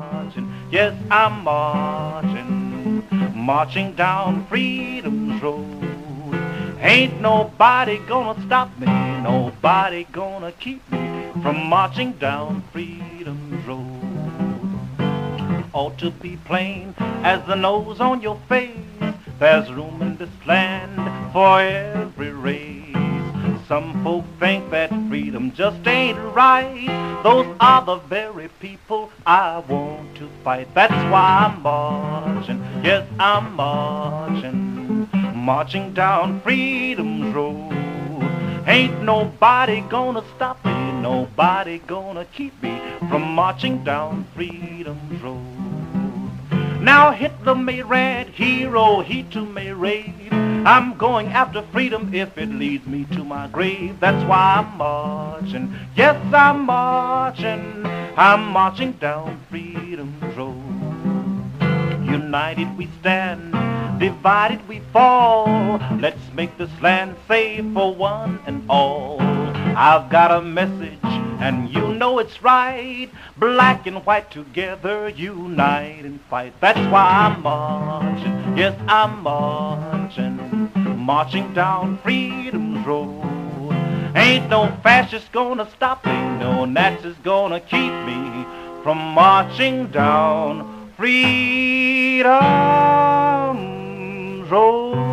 marching, yes, I'm marching, marching down Freedom's Road. Ain't nobody gonna stop me, nobody gonna keep me from marching down Freedom's Road. Ought to be plain as the nose on your face, there's room in this land for every race. Some folk think that freedom just ain't right. Those are the very people I want to fight. That's why I'm marching, yes, I'm marching, marching down Freedom's Road. Ain't nobody gonna stop me, nobody gonna keep me from marching down Freedom's Road. Now Hitler may rant, hero, he too may rave. I'm going after freedom if it leads me to my grave. That's why I'm marching, yes, I'm marching down Freedom's Road. United we stand, divided we fall. Let's make this land safe for one and all. I've got a message and you know it's right. Black and white together, unite and fight. That's why I'm marching, yes, I'm marching, marching down Freedom's Road. Ain't no fascist gonna stop me, no Nazis gonna keep me from marching down Freedom's Road.